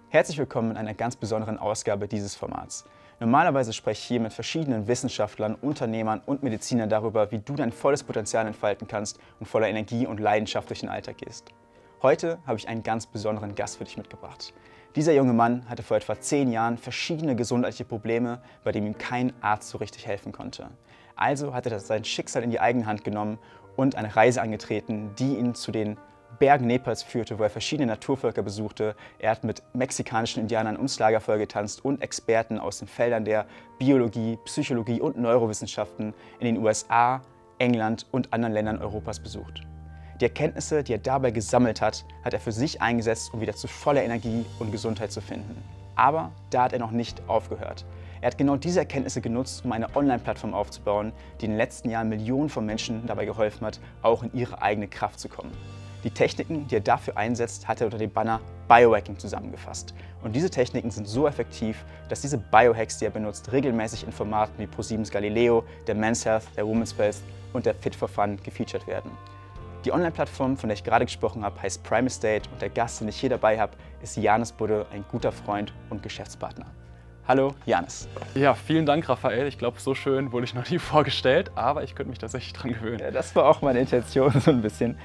Herzlich willkommen in einer ganz besonderen Ausgabe dieses Formats. Normalerweise spreche ich hier mit verschiedenen Wissenschaftlern, Unternehmern und Medizinern darüber, wie du dein volles Potenzial entfalten kannst und voller Energie und Leidenschaft durch den Alltag gehst. Heute habe ich einen ganz besonderen Gast für dich mitgebracht. Dieser junge Mann hatte vor etwa 10 Jahren verschiedene gesundheitliche Probleme, bei denen ihm kein Arzt so richtig helfen konnte. Also hat er sein Schicksal in die eigene Hand genommen und eine Reise angetreten, die ihn zu den Bergen Nepals führte, wo er verschiedene Naturvölker besuchte. Er hat mit mexikanischen Indianern ums Lagerfeuer getanzt und Experten aus den Feldern der Biologie, Psychologie und Neurowissenschaften in den USA, England und anderen Ländern Europas besucht. Die Erkenntnisse, die er dabei gesammelt hat, hat er für sich eingesetzt, um wieder zu voller Energie und Gesundheit zu finden. Aber da hat er noch nicht aufgehört. Er hat genau diese Erkenntnisse genutzt, um eine Online-Plattform aufzubauen, die in den letzten Jahren Millionen von Menschen dabei geholfen hat, auch in ihre eigene Kraft zu kommen. Die Techniken, die er dafür einsetzt, hat er unter dem Banner Biohacking zusammengefasst. Und diese Techniken sind so effektiv, dass diese Biohacks, die er benutzt, regelmäßig in Formaten wie ProSieben's Galileo, der Men's Health, der Women's Health und der Fit for Fun gefeatured werden. Die Online-Plattform, von der ich gerade gesprochen habe, heißt Prime Estate und der Gast, den ich hier dabei habe, ist Janis Budde, ein guter Freund und Geschäftspartner. Hallo, Janis. Ja, vielen Dank, Raphael. Ich glaube, so schön wurde ich noch nie vorgestellt, aber ich könnte mich tatsächlich dran gewöhnen. Ja, das war auch meine Intention, so ein bisschen.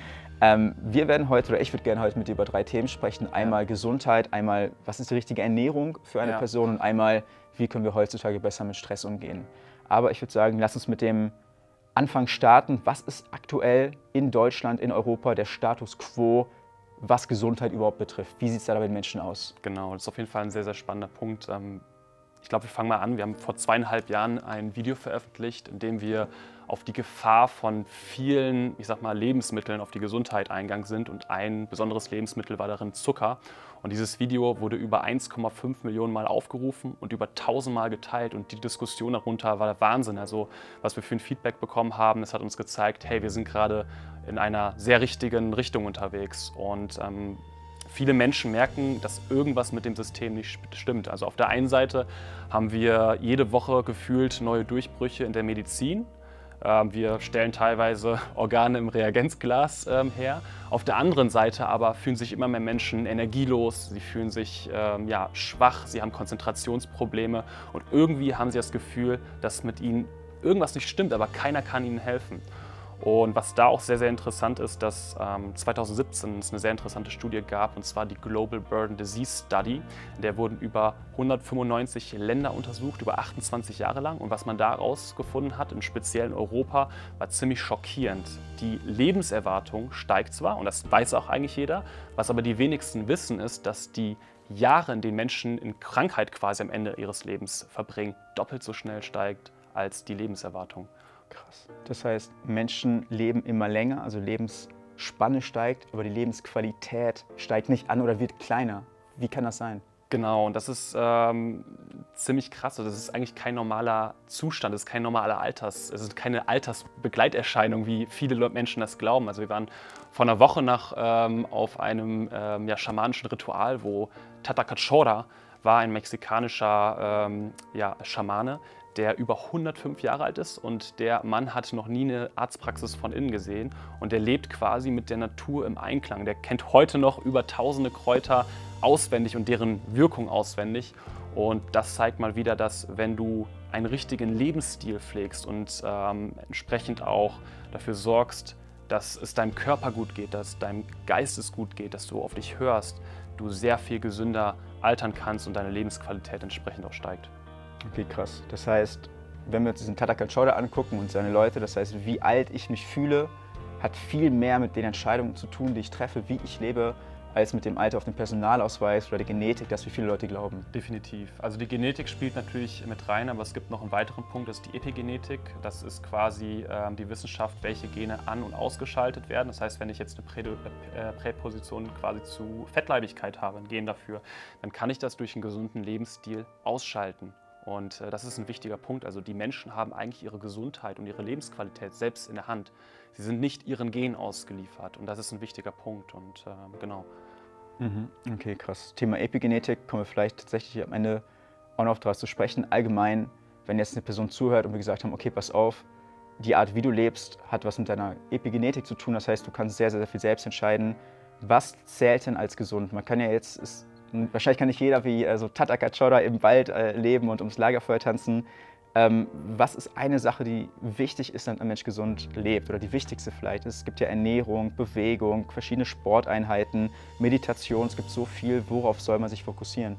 Wir werden heute, oder ich würde gerne heute mit dir über 3 Themen sprechen. Einmal Gesundheit, einmal, was ist die richtige Ernährung für eine Person und einmal, wie können wir heutzutage besser mit Stress umgehen. Aber ich würde sagen, lass uns mit dem Anfang starten. Was ist aktuell in Deutschland, in Europa der Status quo, was Gesundheit überhaupt betrifft? Wie sieht es da bei den Menschen aus? Genau, das ist auf jeden Fall ein sehr, sehr spannender Punkt. Ich glaube, wir fangen mal an. Wir haben vor 2,5 Jahren ein Video veröffentlicht, in dem wir auf die Gefahr von vielen, ich sag mal, Lebensmitteln auf die Gesundheit eingegangen sind. Und ein besonderes Lebensmittel war darin Zucker. Und dieses Video wurde über 1,5 Millionen Mal aufgerufen und über 1000 Mal geteilt. Und die Diskussion darunter war der Wahnsinn. Also, was wir für ein Feedback bekommen haben, das hat uns gezeigt, hey, wir sind gerade in einer sehr richtigen Richtung unterwegs. Und viele Menschen merken, dass irgendwas mit dem System nicht stimmt. Also auf der einen Seite haben wir jede Woche gefühlt neue Durchbrüche in der Medizin. Wir stellen teilweise Organe im Reagenzglas her. Auf der anderen Seite aber fühlen sich immer mehr Menschen energielos, sie fühlen sich schwach, sie haben Konzentrationsprobleme und irgendwie haben sie das Gefühl, dass mit ihnen irgendwas nicht stimmt, aber keiner kann ihnen helfen. Und was da auch sehr, sehr interessant ist, dass 2017 es eine sehr interessante Studie gab, und zwar die Global Burden Disease Study. In der wurden über 195 Länder untersucht, über 28 Jahre lang. Und was man da herausgefunden hat, im speziellen Europa, war ziemlich schockierend. Die Lebenserwartung steigt zwar, und das weiß auch eigentlich jeder, was aber die wenigsten wissen, ist, dass die Jahre, in denen Menschen in Krankheit quasi am Ende ihres Lebens verbringen, doppelt so schnell steigt als die Lebenserwartung. Krass. Das heißt, Menschen leben immer länger, also Lebensspanne steigt, aber die Lebensqualität steigt nicht an oder wird kleiner. Wie kann das sein? Genau, und das ist ziemlich krass. Das ist eigentlich kein normaler Zustand, es ist kein normaler es ist keine Altersbegleiterscheinung, wie viele Menschen das glauben. Also wir waren vor einer Woche auf einem schamanischen Ritual, wo Tata Kachora war, ein mexikanischer Schamane, der über 105 Jahre alt ist, und der Mann hat noch nie eine Arztpraxis von innen gesehen und der lebt quasi mit der Natur im Einklang. Der kennt heute noch über tausende Kräuter auswendig und deren Wirkung auswendig, und das zeigt mal wieder, dass wenn du einen richtigen Lebensstil pflegst und entsprechend auch dafür sorgst, dass es deinem Körper gut geht, dass deinem Geist es gut geht, dass du auf dich hörst, du sehr viel gesünder altern kannst und deine Lebensqualität entsprechend auch steigt. Okay, krass. Das heißt, wenn wir uns diesen Tata Kachora angucken und seine Leute, das heißt, wie alt ich mich fühle, hat viel mehr mit den Entscheidungen zu tun, die ich treffe, wie ich lebe, als mit dem Alter auf dem Personalausweis oder der Genetik, das wie viele Leute glauben. Definitiv. Also die Genetik spielt natürlich mit rein, aber es gibt noch einen weiteren Punkt, das ist die Epigenetik. Das ist quasi die Wissenschaft, welche Gene an- und ausgeschaltet werden. Das heißt, wenn ich jetzt eine Präposition quasi zu Fettleibigkeit habe, ein Gen dafür, dann kann ich das durch einen gesunden Lebensstil ausschalten. Und das ist ein wichtiger Punkt. Also die Menschen haben eigentlich ihre Gesundheit und ihre Lebensqualität selbst in der Hand. Sie sind nicht ihren Genen ausgeliefert, und das ist ein wichtiger Punkt. Und genau. Okay, krass. Thema Epigenetik kommen wir vielleicht tatsächlich am Ende auch noch darauf zu sprechen. Allgemein, wenn jetzt eine Person zuhört und wir gesagt haben, okay, pass auf, die Art, wie du lebst, hat was mit deiner Epigenetik zu tun. Das heißt, du kannst sehr, sehr viel selbst entscheiden, was zählt denn als gesund. Man kann ja jetzt, Und wahrscheinlich kann nicht jeder wie so Tata Kachoda im Wald leben und ums Lagerfeuer tanzen. Was ist eine Sache, die wichtig ist, damit ein Mensch gesund lebt? Oder die wichtigste vielleicht? Es gibt ja Ernährung, Bewegung, verschiedene Sporteinheiten, Meditation. Es gibt so viel. Worauf soll man sich fokussieren?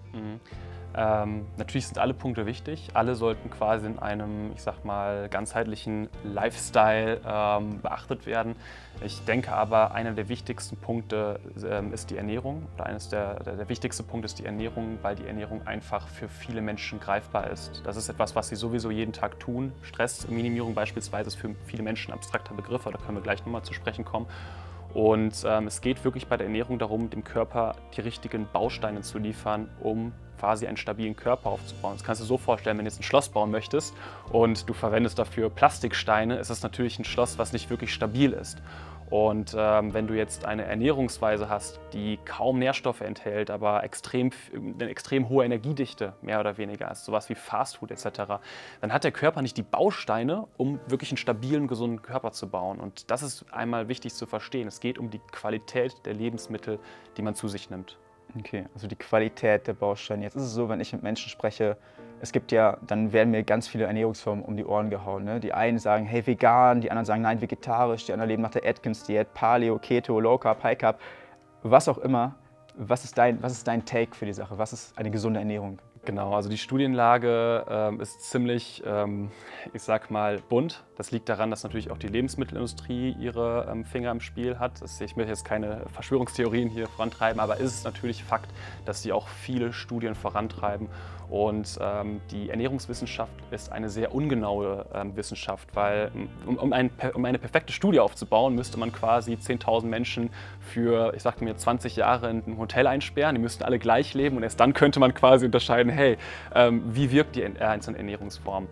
Natürlich sind alle Punkte wichtig. Alle sollten quasi in einem, ich sag mal, ganzheitlichen Lifestyle beachtet werden. Ich denke aber, einer der wichtigsten Punkte ist die Ernährung. Oder eines der wichtigsten Punkte ist die Ernährung, weil die Ernährung einfach für viele Menschen greifbar ist. Das ist etwas, was sie sowieso jeden Tag tun. Stressminimierung beispielsweise ist für viele Menschen ein abstrakter Begriff, da können wir gleich nochmal zu sprechen kommen. Und es geht wirklich bei der Ernährung darum, dem Körper die richtigen Bausteine zu liefern, um quasi einen stabilen Körper aufzubauen. Das kannst du dir so vorstellen, wenn du jetzt ein Schloss bauen möchtest und du verwendest dafür Plastiksteine, ist das natürlich ein Schloss, was nicht wirklich stabil ist. Und wenn du jetzt eine Ernährungsweise hast, die kaum Nährstoffe enthält, aber eine extrem hohe Energiedichte, mehr oder weniger, also sowas wie Fastfood etc., dann hat der Körper nicht die Bausteine, um wirklich einen stabilen, gesunden Körper zu bauen. Und das ist einmal wichtig zu verstehen. Es geht um die Qualität der Lebensmittel, die man zu sich nimmt. Okay, also die Qualität der Bausteine. Jetzt ist es so, wenn ich mit Menschen spreche, es gibt ja, dann werden mir ganz viele Ernährungsformen um die Ohren gehauen. Ne? Die einen sagen, hey, vegan, die anderen sagen, nein, vegetarisch, die anderen leben nach der Atkins-Diät, Paleo, Keto, Low Carb, High Carb, was auch immer. Was ist dein Take für die Sache? Was ist eine gesunde Ernährung? Genau, also die Studienlage ist ziemlich, ich sag mal, bunt. Das liegt daran, dass natürlich auch die Lebensmittelindustrie ihre Finger im Spiel hat. Ich möchte jetzt keine Verschwörungstheorien hier vorantreiben, aber ist es natürlich Fakt, dass sie auch viele Studien vorantreiben. Und die Ernährungswissenschaft ist eine sehr ungenaue Wissenschaft, weil um eine perfekte Studie aufzubauen, müsste man quasi 10.000 Menschen für, ich sagte mir, 20 Jahre in ein Hotel einsperren. Die müssten alle gleich leben und erst dann könnte man quasi unterscheiden, hey, wie wirkt die einzelne Ernährungsform?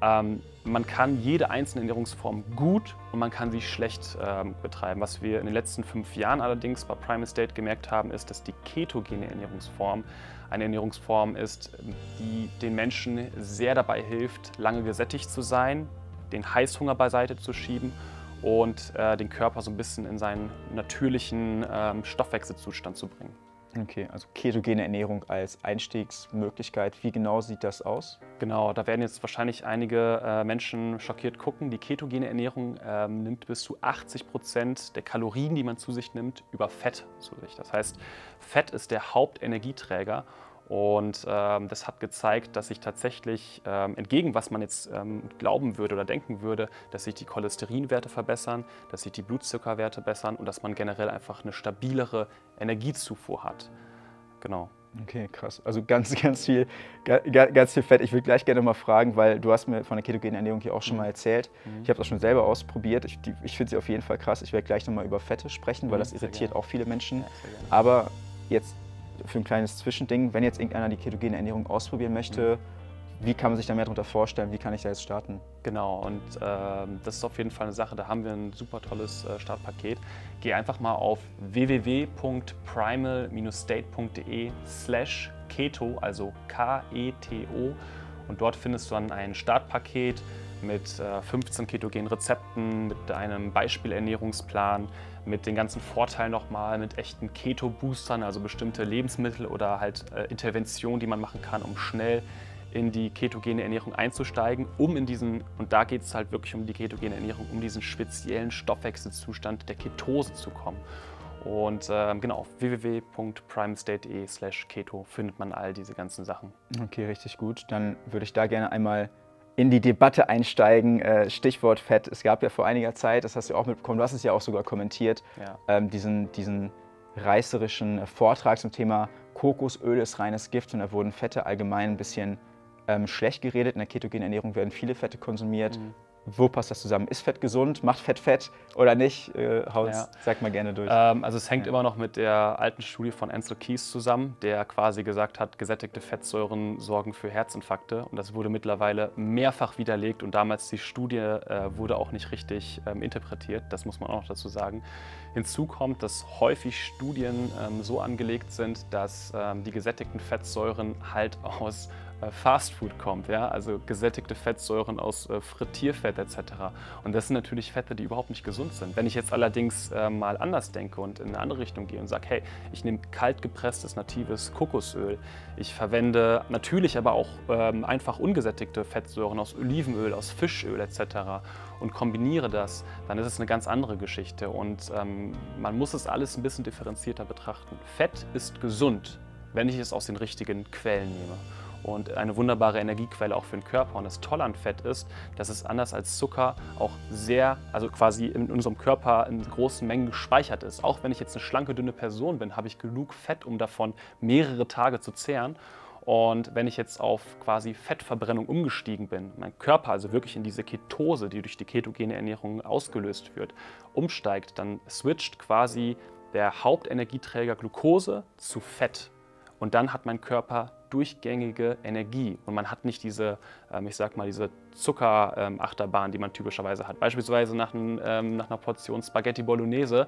Man kann jede einzelne Ernährungsform gut und man kann sie schlecht betreiben. Was wir in den letzten 5 Jahren allerdings bei Prime Estate gemerkt haben, ist, dass die ketogene Ernährungsform eine Ernährungsform ist, die den Menschen sehr dabei hilft, lange gesättigt zu sein, den Heißhunger beiseite zu schieben und den Körper so ein bisschen in seinen natürlichen Stoffwechselzustand zu bringen. Okay, also ketogene Ernährung als Einstiegsmöglichkeit. Wie genau sieht das aus? Genau, da werden jetzt wahrscheinlich einige Menschen schockiert gucken. Die ketogene Ernährung nimmt bis zu 80% der Kalorien, die man zu sich nimmt, über Fett zu sich. Das heißt, Fett ist der Hauptenergieträger. Und das hat gezeigt, dass sich tatsächlich, entgegen was man jetzt glauben würde oder denken würde, dass sich die Cholesterinwerte verbessern, dass sich die Blutzuckerwerte bessern und dass man generell einfach eine stabilere Energiezufuhr hat. Genau. Okay, krass. Also ganz viel Fett. Ich würde gleich gerne mal fragen, weil du hast mir von der ketogenen Ernährung hier auch schon mal erzählt. Ich habe das schon selber ausprobiert. Ich finde sie auf jeden Fall krass. Ich werde gleich nochmal über Fette sprechen, weil das irritiert auch viele Menschen. Ja, aber jetzt für ein kleines Zwischending, wenn jetzt irgendeiner die ketogene Ernährung ausprobieren möchte, wie kann man sich da mehr darunter vorstellen? Wie kann ich da jetzt starten? Genau, und das ist auf jeden Fall eine Sache, da haben wir ein super tolles Startpaket. Geh einfach mal auf www.primal-state.de/keto, also K-E-T-O, und dort findest du dann ein Startpaket mit 15 ketogenen Rezepten, mit einem Beispielernährungsplan, mit den ganzen Vorteilen nochmal, mit echten Keto-Boostern, also bestimmte Lebensmittel oder halt Interventionen, die man machen kann, um schnell in die ketogene Ernährung einzusteigen, und da geht es halt wirklich um die ketogene Ernährung, um diesen speziellen Stoffwechselzustand der Ketose zu kommen. Und genau, auf www.primestate.de/keto findet man all diese ganzen Sachen. Okay, richtig gut. Dann würde ich da gerne einmal in die Debatte einsteigen. Stichwort Fett. Es gab ja vor einiger Zeit, das hast du auch mitbekommen, du hast es ja auch sogar kommentiert, ja, diesen reißerischen Vortrag zum Thema Kokosöl ist reines Gift, und da wurden Fette allgemein ein bisschen schlecht geredet. In der ketogenen Ernährung werden viele Fette konsumiert. Wo passt das zusammen? Ist Fett gesund? Macht Fett Fett oder nicht? Sag mal gerne durch. Also es hängt immer noch mit der alten Studie von Ansel Keys zusammen, der quasi gesagt hat, gesättigte Fettsäuren sorgen für Herzinfarkte. Und das wurde mittlerweile mehrfach widerlegt, und damals die Studie wurde auch nicht richtig interpretiert. Das muss man auch noch dazu sagen. Hinzu kommt, dass häufig Studien so angelegt sind, dass die gesättigten Fettsäuren halt aus Fast Food kommt, ja? Also gesättigte Fettsäuren aus Frittierfett etc. Und das sind natürlich Fette, die überhaupt nicht gesund sind. Wenn ich jetzt allerdings mal anders denke und in eine andere Richtung gehe und sage, hey, ich nehme kalt gepresstes natives Kokosöl, ich verwende natürlich aber auch einfach ungesättigte Fettsäuren aus Olivenöl, aus Fischöl etc. und kombiniere das, dann ist es eine ganz andere Geschichte. Und man muss es alles ein bisschen differenzierter betrachten. Fett ist gesund, wenn ich es aus den richtigen Quellen nehme. Und eine wunderbare Energiequelle auch für den Körper. Und das Tolle an Fett ist, dass es anders als Zucker auch also quasi in unserem Körper in großen Mengen gespeichert ist. Auch wenn ich jetzt eine schlanke, dünne Person bin, habe ich genug Fett, um davon mehrere Tage zu zehren. Und wenn ich jetzt auf quasi Fettverbrennung umgestiegen bin, mein Körper also wirklich in diese Ketose, die durch die ketogene Ernährung ausgelöst wird, umsteigt, dann switcht quasi der Hauptenergieträger Glucose zu Fett. Und dann hat mein Körper durchgängige Energie und man hat nicht diese, ich sag mal, diese Zuckerachterbahn, die man typischerweise hat. Beispielsweise nach einer Portion Spaghetti Bolognese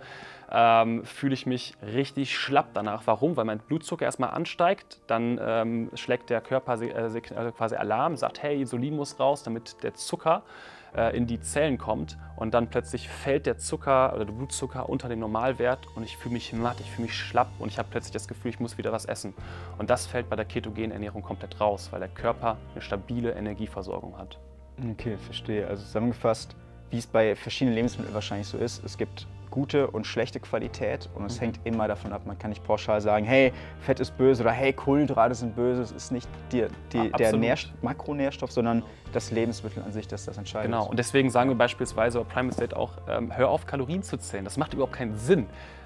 fühle ich mich richtig schlapp danach. Warum? Weil mein Blutzucker erstmal ansteigt, dann schlägt der Körper quasi Alarm, sagt, hey, Insulin muss raus, damit der Zucker in die Zellen kommt und dann plötzlich fällt der Zucker oder der Blutzucker unter den Normalwert und ich fühle mich matt, ich fühle mich schlapp und ich habe plötzlich das Gefühl, ich muss wieder was essen. Und das fällt bei der ketogenen Ernährung komplett raus, weil der Körper eine stabile Energieversorgung hat. Okay, verstehe. Also zusammengefasst, wie es bei verschiedenen Lebensmitteln wahrscheinlich so ist, es gibt gute und schlechte Qualität und es hängt immer davon ab. Man kann nicht pauschal sagen, hey, Fett ist böse oder hey, Kohlenhydrate sind böse. Es ist nicht der Makronährstoff, sondern das Lebensmittel an sich, das entscheidet. Genau, und deswegen sagen wir beispielsweise bei Primal State auch, hör auf, Kalorien zu zählen. Das macht überhaupt keinen Sinn.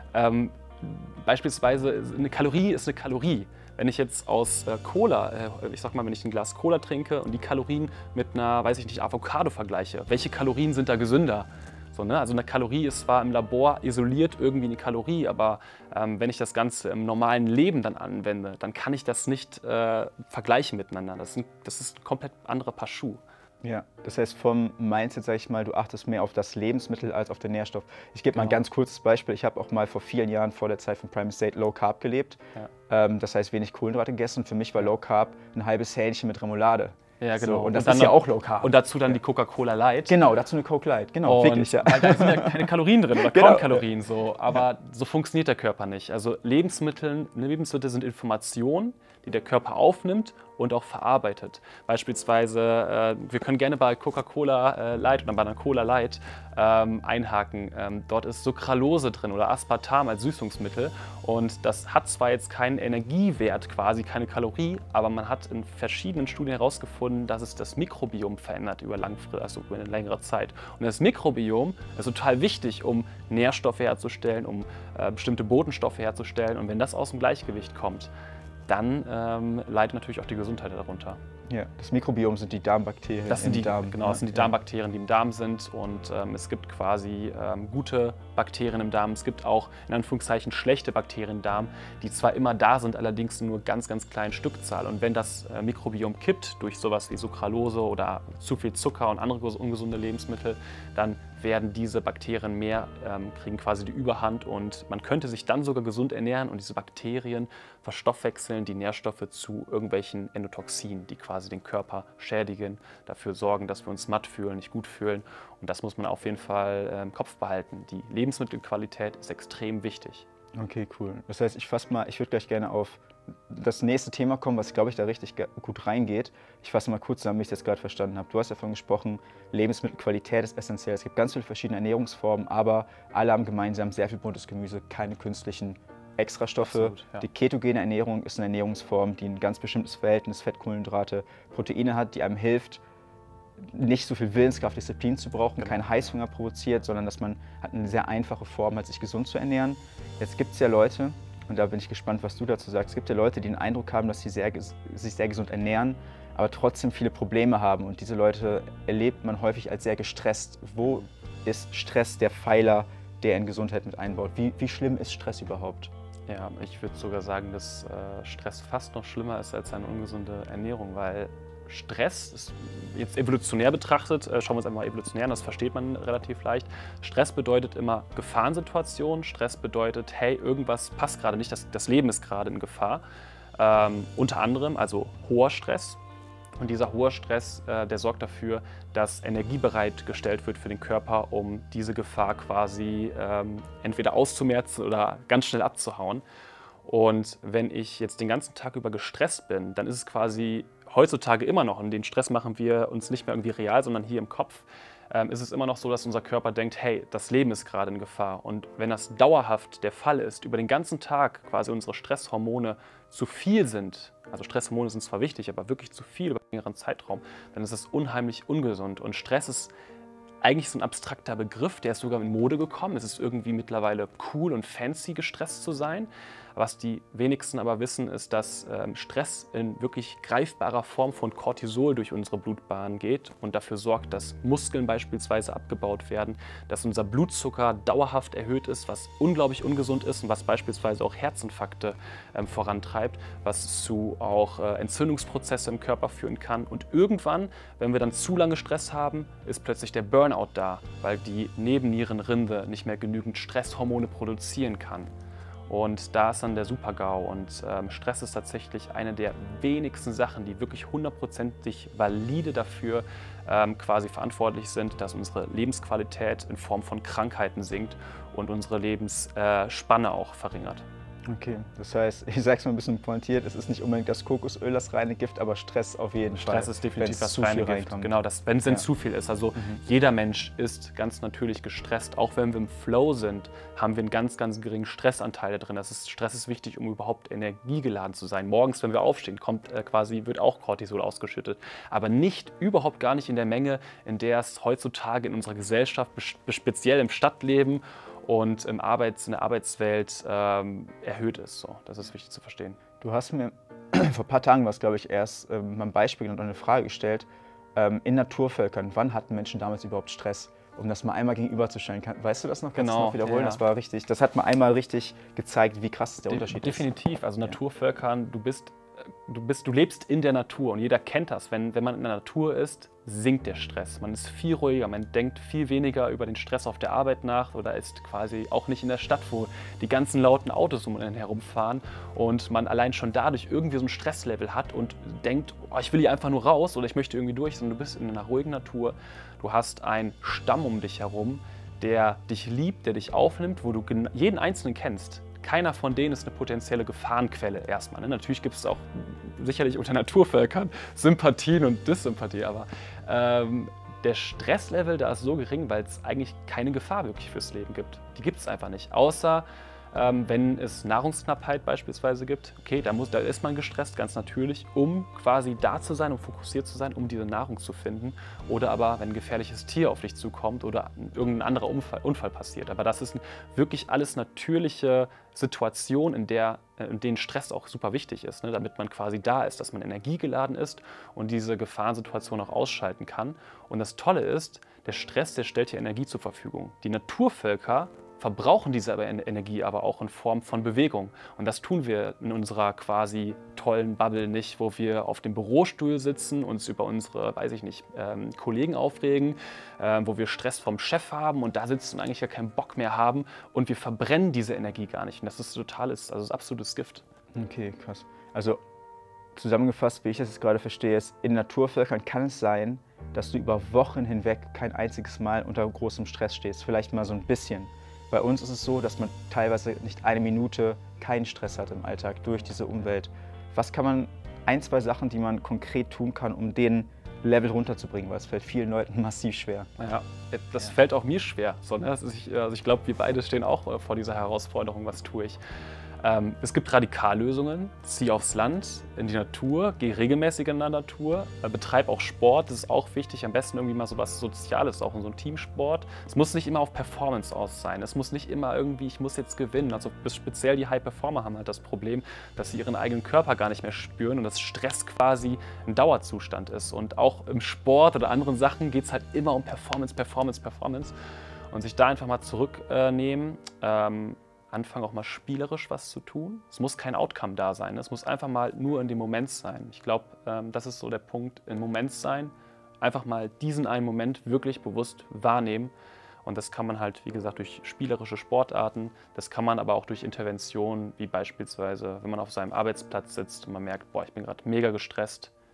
Beispielsweise, eine Kalorie ist eine Kalorie. Wenn ich jetzt aus Cola, ich sag mal, wenn ich ein Glas Cola trinke und die Kalorien mit einer, weiß ich nicht, Avocado vergleiche, welche Kalorien sind da gesünder? So, ne? Also eine Kalorie ist zwar im Labor isoliert irgendwie eine Kalorie, aber wenn ich das Ganze im normalen Leben dann anwende, dann kann ich das nicht vergleichen miteinander. Das ist ein komplett anderer Paar Schuh. Ja, das heißt vom Mindset, sag ich mal, du achtest mehr auf das Lebensmittel als auf den Nährstoff. Ich gebe mal ein ganz kurzes Beispiel. Ich habe auch mal vor vielen Jahren, vor der Zeit von Primal State, Low Carb gelebt. Ja. Das heißt wenig Kohlenhydrate gegessen. Für mich war Low Carb ein halbes Hähnchen mit Remoulade. Ja, genau. So, und das ist ja auch Low Carb. Und dazu dann die Coca-Cola Light. Genau, dazu eine Coke Light. Genau, und wirklich, ja. Weil da sind ja keine Kalorien drin oder kaum Kalorien. So. Aber so funktioniert der Körper nicht. Also Lebensmittel sind Informationen, die der Körper aufnimmt und auch verarbeitet. Beispielsweise, wir können gerne bei Coca-Cola Light oder bei einer Cola Light einhaken. Dort ist Sucralose drin oder Aspartam als Süßungsmittel. Und das hat zwar jetzt keinen Energiewert quasi, keine Kalorie, aber man hat in verschiedenen Studien herausgefunden, dass es das Mikrobiom verändert über über eine längere Zeit. Und das Mikrobiom ist total wichtig, um Nährstoffe herzustellen, um bestimmte Botenstoffe herzustellen. Und wenn das aus dem Gleichgewicht kommt, dann leidet natürlich auch die Gesundheit darunter. Ja, das Mikrobiom sind die Darmbakterien im Darm. Genau, das sind die Darmbakterien, die im Darm sind. Und es gibt quasi gute Bakterien im Darm. Es gibt auch in Anführungszeichen schlechte Bakterien im Darm, die zwar immer da sind, allerdings nur ganz, ganz kleinen Stückzahl. Und wenn das Mikrobiom kippt durch sowas wie Sucralose oder zu viel Zucker und andere ungesunde Lebensmittel, dann werden diese Bakterien kriegen quasi die Überhand und man könnte sich dann sogar gesund ernähren und diese Bakterien verstoffwechseln die Nährstoffe zu irgendwelchen Endotoxinen, die quasi den Körper schädigen, dafür sorgen, dass wir uns matt fühlen, nicht gut fühlen. Und das muss man auf jeden Fall im Kopf behalten. Die Lebensmittelqualität ist extrem wichtig. Okay, cool. Das heißt, ich würde gleich gerne auf das nächste Thema kommen, was, glaube ich, da richtig gut reingeht. Ich fasse mal kurz zusammen, wie ich das gerade verstanden habe. Du hast davon gesprochen, Lebensmittelqualität ist essentiell. Es gibt ganz viele verschiedene Ernährungsformen, aber alle haben gemeinsam sehr viel buntes Gemüse, keine künstlichen Extrastoffe. Absolut, ja. Die ketogene Ernährung ist eine Ernährungsform, die ein ganz bestimmtes Verhältnis Fett, Kohlenhydrate, Proteine hat, die einem hilft, nicht so viel Willenskraft, Disziplin zu brauchen, genau, keinen Heißhunger provoziert, sondern dass man hat eine sehr einfache Form hat, sich gesund zu ernähren. Jetzt gibt es ja Leute, und da bin ich gespannt, was du dazu sagst, es gibt ja Leute, die den Eindruck haben, dass sie sich sehr gesund ernähren, aber trotzdem viele Probleme haben. Und diese Leute erlebt man häufig als sehr gestresst. Wo ist Stress der Pfeiler, der in Gesundheit mit einbaut? Wie schlimm ist Stress überhaupt? Ja, ich würde sogar sagen, dass Stress fast noch schlimmer ist als eine ungesunde Ernährung, weil Stress ist jetzt evolutionär betrachtet, schauen wir uns einfach mal evolutionär an, das versteht man relativ leicht. Stress bedeutet immer Gefahrensituation, Stress bedeutet, hey, irgendwas passt gerade nicht, das Leben ist gerade in Gefahr. Unter anderem, also hoher Stress, Und dieser hohe Stress, der sorgt dafür, dass Energie bereitgestellt wird für den Körper, um diese Gefahr quasi entweder auszumerzen oder ganz schnell abzuhauen. Und wenn ich jetzt den ganzen Tag über gestresst bin, dann ist es quasi heutzutage immer noch, und den Stress machen wir uns nicht mehr irgendwie real, sondern hier im Kopf, ist es immer noch so, dass unser Körper denkt, hey, das Leben ist gerade in Gefahr. Und wenn das dauerhaft der Fall ist, über den ganzen Tag quasi unsere Stresshormone zu viel sind, also Stresshormone sind zwar wichtig, aber wirklich zu viel über einen längeren Zeitraum, dann ist es unheimlich ungesund. Und Stress ist eigentlich so ein abstrakter Begriff, der ist sogar in Mode gekommen. Es ist irgendwie mittlerweile cool und fancy, gestresst zu sein. Was die wenigsten aber wissen, ist, dass Stress in wirklich greifbarer Form von Cortisol durch unsere Blutbahn geht und dafür sorgt, dass Muskeln beispielsweise abgebaut werden, dass unser Blutzucker dauerhaft erhöht ist, was unglaublich ungesund ist und was beispielsweise auch Herzinfarkte vorantreibt, was zu auch Entzündungsprozesse im Körper führen kann. Und irgendwann, wenn wir dann zu lange Stress haben, ist plötzlich der Burnout da, weil die Nebennierenrinde nicht mehr genügend Stresshormone produzieren kann. Und da ist dann der Super-GAU. Und Stress ist tatsächlich eine der wenigsten Sachen, die wirklich hundertprozentig valide dafür quasi verantwortlich sind, dass unsere Lebensqualität in Form von Krankheiten sinkt und unsere Lebensspanne auch verringert. Okay, das heißt, ich sage es mal ein bisschen pointiert, es ist nicht unbedingt das Kokosöl das reine Gift, aber Stress auf jeden Fall. Stress ist definitiv das reine Gift. Reinkommt. Genau, wenn es zu viel ist. Also jeder Mensch ist ganz natürlich gestresst. Auch wenn wir im Flow sind, haben wir einen ganz, ganz geringen Stressanteil da drin. Stress ist wichtig, um überhaupt energiegeladen zu sein. Morgens, wenn wir aufstehen, wird auch Cortisol ausgeschüttet. Aber überhaupt gar nicht in der Menge, in der es heutzutage in unserer Gesellschaft, speziell im Stadtleben und in der Arbeitswelt erhöht ist. So, das ist wichtig zu verstehen. Du hast mir vor ein paar Tagen glaube ich, erst mal ein Beispiel und eine Frage gestellt. In Naturvölkern, wann hatten Menschen damals überhaupt Stress? Um das mal einmal gegenüberzustellen. Weißt du das noch? Kannst du noch wiederholen? Ja. Das war richtig. Das hat mal einmal richtig gezeigt, wie krass der Unterschied ist. Definitiv. Also Naturvölkern, du lebst in der Natur und jeder kennt das. Wenn man in der Natur ist, sinkt der Stress. Man ist viel ruhiger, man denkt viel weniger über den Stress auf der Arbeit nach oder ist quasi auch nicht in der Stadt, wo die ganzen lauten Autos um einen herumfahren und man allein schon dadurch irgendwie so ein Stresslevel hat und denkt, oh, ich will hier einfach nur raus oder ich möchte irgendwie durch, sondern du bist in einer ruhigen Natur. Du hast einen Stamm um dich herum, der dich liebt, der dich aufnimmt, wo du jeden Einzelnen kennst. Keiner von denen ist eine potenzielle Gefahrenquelle erstmal. Ne? Natürlich gibt es auch sicherlich unter Naturvölkern Sympathien und Dissympathie, aber der Stresslevel da ist so gering, weil es eigentlich keine Gefahr wirklich fürs Leben gibt. Die gibt es einfach nicht, außer wenn es Nahrungsknappheit beispielsweise gibt. Okay, da ist man gestresst, ganz natürlich, um quasi da zu sein, um fokussiert zu sein, um diese Nahrung zu finden. Oder aber, wenn ein gefährliches Tier auf dich zukommt oder irgendein anderer Unfall passiert. Aber das ist wirklich alles natürliche Situationen, in denen Stress auch super wichtig ist, ne? Damit man quasi da ist, dass man energiegeladen ist und diese Gefahrensituation auch ausschalten kann. Und das Tolle ist, der Stress, der stellt ja Energie zur Verfügung. Die Naturvölker verbrauchen diese Energie aber auch in Form von Bewegung. Und das tun wir in unserer quasi tollen Bubble nicht, wo wir auf dem Bürostuhl sitzen, uns über unsere, Kollegen aufregen, wo wir Stress vom Chef haben und da sitzen und eigentlich ja keinen Bock mehr haben und wir verbrennen diese Energie gar nicht. Und das ist absolutes Gift. Okay, krass. Also zusammengefasst, wie ich das jetzt gerade verstehe, ist, in Naturvölkern kann es sein, dass du über Wochen hinweg kein einziges Mal unter großem Stress stehst, vielleicht mal so ein bisschen. Bei uns ist es so, dass man teilweise nicht eine Minute keinen Stress hat im Alltag durch diese Umwelt. Was kann man, ein, zwei Sachen, die man konkret tun kann, um den Level runterzubringen, weil es fällt vielen Leuten massiv schwer. Ja, das fällt auch mir schwer. So, ne? Ich glaube, wir beide stehen auch vor dieser Herausforderung, was tue ich. Es gibt Radikallösungen, zieh aufs Land, in die Natur, geh regelmäßig in der Natur, betreib auch Sport, das ist auch wichtig, am besten irgendwie mal so was Soziales, auch in so einem Teamsport. Es muss nicht immer auf Performance aus sein, es muss nicht immer irgendwie, ich muss jetzt gewinnen. Also speziell die High-Performer haben halt das Problem, dass sie ihren eigenen Körper gar nicht mehr spüren und dass Stress quasi ein Dauerzustand ist. Und auch im Sport oder anderen Sachen geht es halt immer um Performance. Und sich da einfach mal zurücknehmen, anfangen auch mal spielerisch was zu tun. Es muss kein Outcome da sein, es muss einfach mal nur in dem Moment sein. Ich glaube, das ist so der Punkt, im Moment sein, einfach mal diesen einen Moment wirklich bewusst wahrnehmen. Und das kann man halt, wie gesagt, durch spielerische Sportarten, das kann man aber auch durch Interventionen, wie beispielsweise, wenn man auf seinem Arbeitsplatz sitzt und man merkt, boah, ich bin gerade mega gestresst,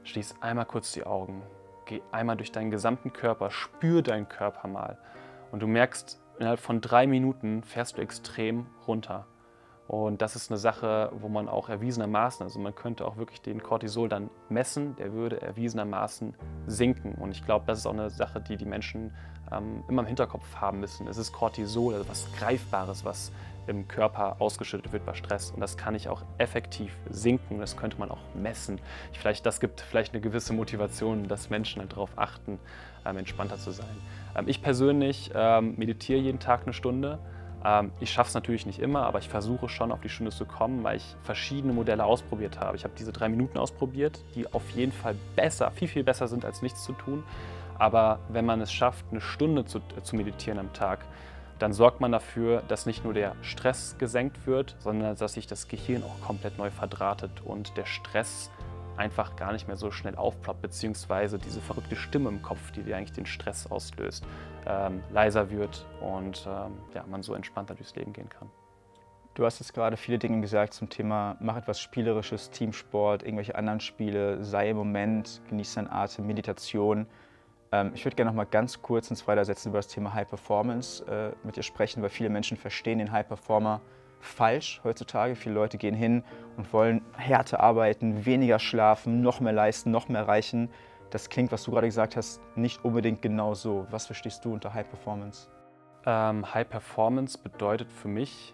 Schließ einmal kurz die Augen, geh einmal durch deinen gesamten Körper, spür deinen Körper mal und du merkst, innerhalb von 3 Minuten fährst du extrem runter. Und das ist eine Sache, wo man auch erwiesenermaßen, also man könnte auch wirklich den Cortisol dann messen, der würde erwiesenermaßen sinken. Und ich glaube, das ist auch eine Sache, die die Menschen immer im Hinterkopf haben müssen. Es ist Cortisol, also was Greifbares, was im Körper ausgeschüttet wird bei Stress. Und das kann ich auch effektiv sinken, das könnte man auch messen. Das gibt vielleicht eine gewisse Motivation, dass Menschen halt darauf achten, entspannter zu sein. Ich persönlich meditiere jeden Tag eine Stunde. Ich schaffe es natürlich nicht immer, aber ich versuche schon auf die Stunde zu kommen, weil ich verschiedene Modelle ausprobiert habe. Ich habe diese 3 Minuten ausprobiert, die auf jeden Fall besser, viel, viel besser sind, als nichts zu tun. Aber wenn man es schafft, eine Stunde zu meditieren am Tag, dann sorgt man dafür, dass nicht nur der Stress gesenkt wird, sondern dass sich das Gehirn auch komplett neu verdrahtet und der Stress einfach gar nicht mehr so schnell aufploppt, beziehungsweise diese verrückte Stimme im Kopf, die dir eigentlich den Stress auslöst, leiser wird und ja, man so entspannter durchs Leben gehen kann. Du hast jetzt gerade viele Dinge gesagt zum Thema, mach etwas Spielerisches, Teamsport, irgendwelche anderen Spiele, sei im Moment, genieß deinen Atem, Meditation. Ich würde gerne noch mal ganz kurz uns weitersetzen über das Thema High Performance mit dir sprechen, weil viele Menschen verstehen den High Performer falsch heutzutage. Viele Leute gehen hin und wollen härter arbeiten, weniger schlafen, noch mehr leisten, noch mehr erreichen. Das klingt, was du gerade gesagt hast, nicht unbedingt genau so. Was verstehst du unter High Performance? High Performance bedeutet für mich,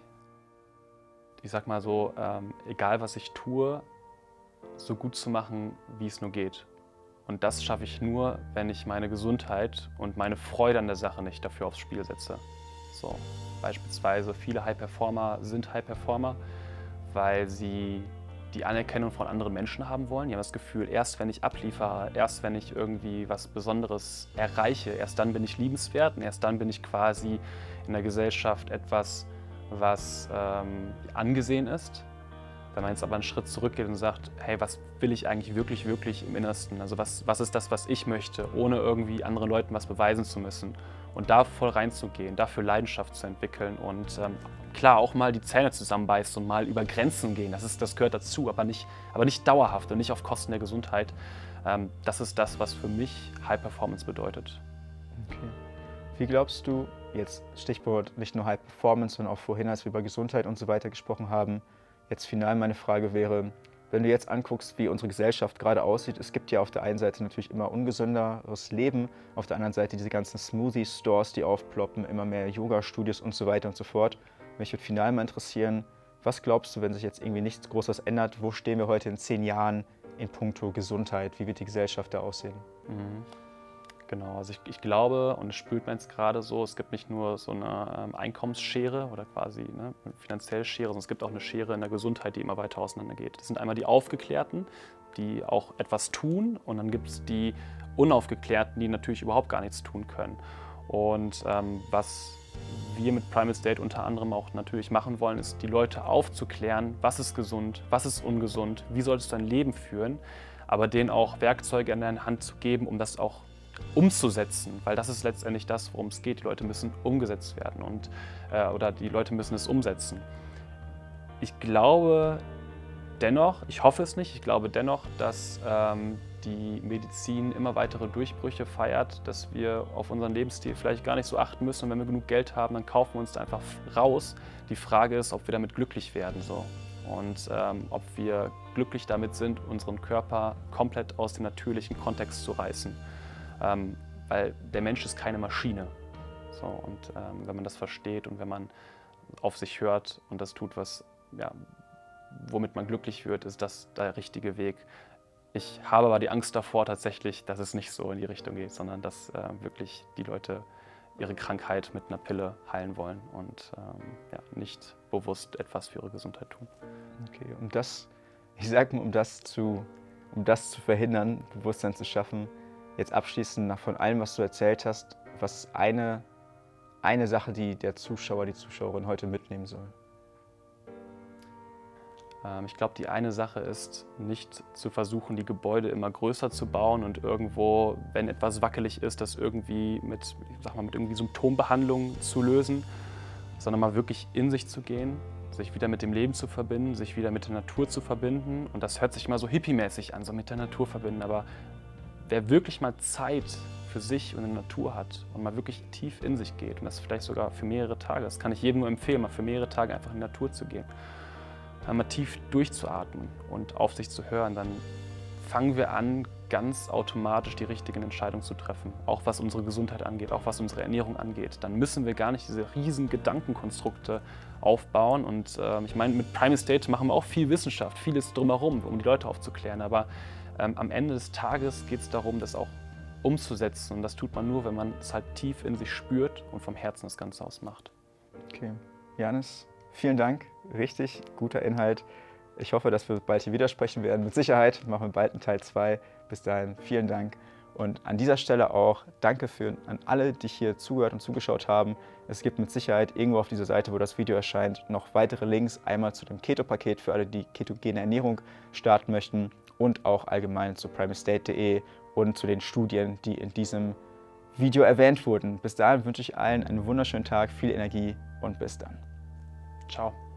ich sag mal so, egal was ich tue, so gut zu machen, wie es nur geht. Und das schaffe ich nur, wenn ich meine Gesundheit und meine Freude an der Sache nicht dafür aufs Spiel setze. So, beispielsweise viele High Performer sind High Performer, weil sie die Anerkennung von anderen Menschen haben wollen. Die haben das Gefühl, erst wenn ich abliefere, erst wenn ich irgendwie was Besonderes erreiche, erst dann bin ich liebenswert und erst dann bin ich quasi in der Gesellschaft etwas, was angesehen ist. Wenn man jetzt aber einen Schritt zurückgeht und sagt, hey, was will ich eigentlich wirklich, wirklich im Innersten? Also was ist das, was ich möchte, ohne irgendwie anderen Leuten was beweisen zu müssen? Und da voll reinzugehen, dafür Leidenschaft zu entwickeln und klar auch mal die Zähne zusammenbeißen und mal über Grenzen gehen, das gehört dazu, aber nicht dauerhaft und nicht auf Kosten der Gesundheit. Das ist das, was für mich High Performance bedeutet. Okay. Wie glaubst du, jetzt Stichwort nicht nur High Performance, sondern auch vorhin, als wir über Gesundheit und so weiter gesprochen haben, jetzt final meine Frage wäre, wenn du jetzt anguckst, wie unsere Gesellschaft gerade aussieht, es gibt ja auf der einen Seite natürlich immer ungesünderes Leben, auf der anderen Seite diese ganzen Smoothie-Stores, die aufploppen, immer mehr Yoga-Studios und so weiter und so fort. Mich würde final mal interessieren, was glaubst du, wenn sich jetzt irgendwie nichts Großes ändert, wo stehen wir heute in 10 Jahren in puncto Gesundheit, wie wird die Gesellschaft da aussehen? Mhm. Genau, also ich glaube, und das spürt man jetzt gerade so, es gibt nicht nur so eine Einkommensschere oder quasi eine finanzielle Schere, sondern es gibt auch eine Schere in der Gesundheit, die immer weiter auseinandergeht. Das sind einmal die Aufgeklärten, die auch etwas tun, und dann gibt es die Unaufgeklärten, die natürlich überhaupt gar nichts tun können. Und was wir mit Primal State unter anderem auch natürlich machen wollen, ist, die Leute aufzuklären, was ist gesund, was ist ungesund, wie solltest du dein Leben führen, aber denen auch Werkzeuge in deine Hand zu geben, um das auch umzusetzen, weil das ist letztendlich das, worum es geht. Die Leute müssen umgesetzt werden oder die Leute müssen es umsetzen. Ich glaube dennoch, ich hoffe es nicht, ich glaube dennoch, dass die Medizin immer weitere Durchbrüche feiert, dass wir auf unseren Lebensstil vielleicht gar nicht so achten müssen, und wenn wir genug Geld haben, dann kaufen wir uns da einfach raus. Die Frage ist, ob wir damit glücklich werden so. Und ob wir glücklich damit sind, unseren Körper komplett aus dem natürlichen Kontext zu reißen. Weil der Mensch ist keine Maschine. So, und wenn man das versteht und wenn man auf sich hört und das tut, womit man glücklich wird, ist das der richtige Weg. Ich habe aber die Angst davor tatsächlich, dass es nicht so in die Richtung geht, sondern dass wirklich die Leute ihre Krankheit mit einer Pille heilen wollen und nicht bewusst etwas für ihre Gesundheit tun. Okay, um das zu verhindern, Bewusstsein zu schaffen, jetzt abschließend von allem, was du erzählt hast, was ist eine Sache, die der Zuschauer, die Zuschauerin heute mitnehmen soll? Ich glaube, die eine Sache ist, nicht zu versuchen, die Gebäude immer größer zu bauen und irgendwo, wenn etwas wackelig ist, das irgendwie mit irgendwie Symptombehandlung zu lösen, sondern mal wirklich in sich zu gehen, sich wieder mit dem Leben zu verbinden, sich wieder mit der Natur zu verbinden. Und das hört sich immer so hippie-mäßig an, so mit der Natur verbinden. Aber wer wirklich mal Zeit für sich und die Natur hat und mal wirklich tief in sich geht, und das vielleicht sogar für mehrere Tage, das kann ich jedem nur empfehlen, mal für mehrere Tage einfach in die Natur zu gehen, dann mal tief durchzuatmen und auf sich zu hören, dann fangen wir an, ganz automatisch die richtigen Entscheidungen zu treffen. Auch was unsere Gesundheit angeht, auch was unsere Ernährung angeht. Dann müssen wir gar nicht diese riesen Gedankenkonstrukte aufbauen. Und ich meine, mit Prime Estate machen wir auch viel Wissenschaft, vieles drumherum, um die Leute aufzuklären. Aber am Ende des Tages geht es darum, das auch umzusetzen. Und das tut man nur, wenn man es halt tief in sich spürt und vom Herzen das Ganze aus macht. Okay. Janis, vielen Dank. Richtig guter Inhalt. Ich hoffe, dass wir bald hier wieder sprechen werden. Mit Sicherheit machen wir bald einen Teil 2. Bis dahin, vielen Dank. Und an dieser Stelle auch danke an alle, die hier zugehört und zugeschaut haben. Es gibt mit Sicherheit irgendwo auf dieser Seite, wo das Video erscheint, noch weitere Links. Einmal zu dem Keto-Paket für alle, die ketogene Ernährung starten möchten und auch allgemein zu primeestate.de und zu den Studien, die in diesem Video erwähnt wurden. Bis dahin wünsche ich allen einen wunderschönen Tag, viel Energie und bis dann. Ciao.